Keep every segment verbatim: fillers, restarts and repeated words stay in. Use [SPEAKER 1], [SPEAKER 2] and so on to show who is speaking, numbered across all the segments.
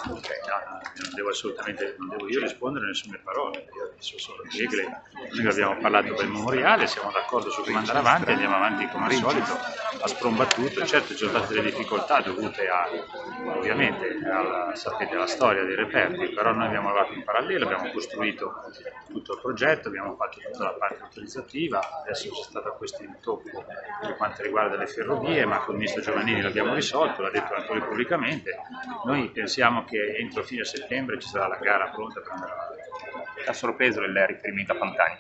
[SPEAKER 1] Ok, no, no, non devo assolutamente, non devo io rispondere a nessune parole, io adesso solo Egle, noi abbiamo parlato del memoriale, siamo d'accordo su come andare avanti, andiamo avanti come al solito a sprombattuto. Certo ci sono state delle difficoltà dovute a, ovviamente, alla, sapete, alla storia dei reperti, però noi abbiamo lavorato in parallelo, abbiamo costruito tutto il progetto, abbiamo fatto tutta la parte autorizzativa, adesso c'è stato questo intoppo per quanto riguarda le ferrovie, ma con il ministro Giovannini l'abbiamo risolto, l'ha detto anche lui pubblicamente. Noi pensiamo che entro fine settembre ci sarà la gara pronta per andare avanti.
[SPEAKER 2] Ha sorpreso il riferimento a Pantani?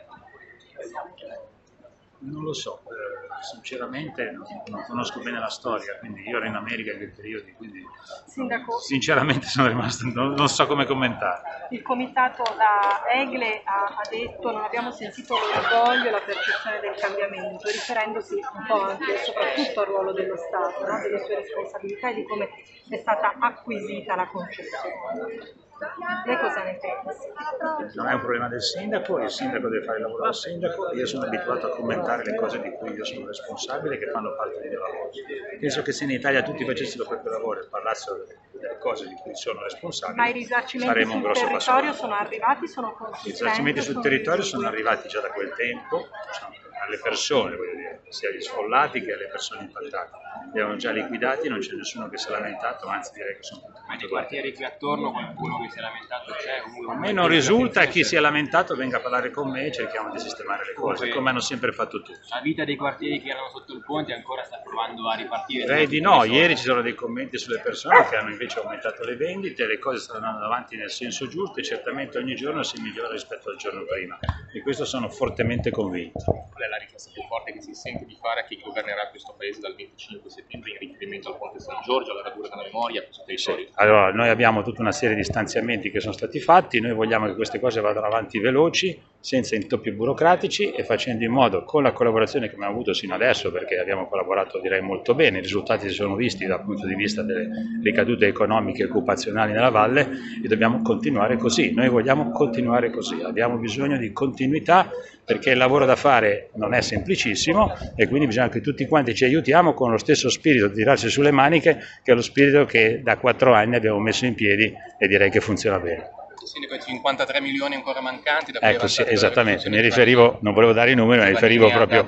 [SPEAKER 1] Non lo so, eh, sinceramente non, non conosco bene la storia, quindi io ero in America in quei periodi, quindi
[SPEAKER 3] Sindaco,
[SPEAKER 1] sinceramente sono rimasto, non, non so come commentare.
[SPEAKER 3] il comitato da Egle ha, ha detto non abbiamo sentito l'orgoglio e la percezione del cambiamento, riferendosi un po' anche e soprattutto al ruolo dello Stato, no? Delle sue responsabilità e di come è stata acquisita la concessione. Lei cosa ne pensa?
[SPEAKER 1] Non è un problema del sindaco, il sindaco deve fare il lavoro del sindaco, io sono abituato a commentare le cose di cui io sono responsabile, che fanno parte del mio lavoro. Penso che se in Italia tutti facessero il proprio lavoro e parlassero delle cose di cui sono responsabile,
[SPEAKER 3] ma i risarcimenti
[SPEAKER 1] saremo un
[SPEAKER 3] sul
[SPEAKER 1] grosso passo
[SPEAKER 3] territorio
[SPEAKER 1] avanti.
[SPEAKER 3] sono arrivati, sono
[SPEAKER 1] I
[SPEAKER 3] consistenti?
[SPEAKER 1] risarcimenti sul territorio sono arrivati già da quel tempo, diciamo, alle persone, voglio dire, sia agli sfollati che alle persone impattate. Li abbiamo già liquidati, non c'è nessuno che si è lamentato, anzi direi che sono tutti.
[SPEAKER 2] Ma nei quartieri qui attorno qualcuno che si è lamentato c'è?
[SPEAKER 1] A me non risulta, chi si è lamentato venga a parlare con me e cerchiamo di sistemare le cose, come hanno sempre fatto tutti.
[SPEAKER 2] La vita dei quartieri che erano sotto il ponte ancora sta provando a ripartire?
[SPEAKER 1] Direi di no, ieri ci sono dei commenti sulle persone che hanno invece aumentato le vendite, le cose stanno andando avanti nel senso giusto e certamente ogni giorno si migliora rispetto al giorno prima. Di questo sono fortemente convinto.
[SPEAKER 2] Qual è la richiesta più forte che si sente di fare a chi governerà questo paese dal venticinque settembre in riferimento al Ponte San Giorgio, alla radura della memoria, a questo territorio?
[SPEAKER 1] Sì. Allora, noi abbiamo tutta una serie di stanziamenti che sono stati fatti, noi vogliamo che queste cose vadano avanti veloci, senza intoppi burocratici e facendo in modo, con la collaborazione che abbiamo avuto sino adesso, perché abbiamo collaborato direi molto bene, i risultati si sono visti dal punto di vista delle ricadute economiche e occupazionali nella valle e dobbiamo continuare così, noi vogliamo continuare così, abbiamo bisogno di continuità perché il lavoro da fare non è semplicissimo e quindi bisogna che tutti quanti ci aiutiamo con lo stesso spirito di tirarsi sulle maniche che è lo spirito che da quattro anni abbiamo messo in piedi e direi che funziona bene.
[SPEAKER 2] Sindaco, cinquantatré milioni ancora mancanti da
[SPEAKER 1] ecco sì, esattamente, mi riferivo, non volevo dare i numeri, ma mi riferivo proprio,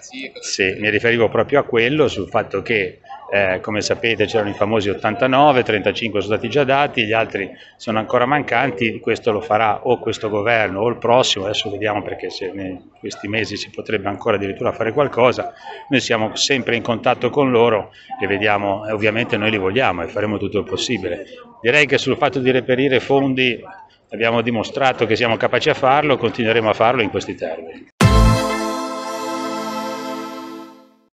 [SPEAKER 1] sì, mi riferivo proprio a quello, sul fatto che eh, come sapete c'erano i famosi ottantanove, trentacinque sono stati già dati, gli altri sono ancora mancanti, questo lo farà o questo governo o il prossimo, adesso vediamo perché se in questi mesi si potrebbe ancora addirittura fare qualcosa, noi siamo sempre in contatto con loro e vediamo, e ovviamente noi li vogliamo e faremo tutto il possibile. Direi che sul fatto di reperire fondi abbiamo dimostrato che siamo capaci a farlo, continueremo a farlo in questi termini.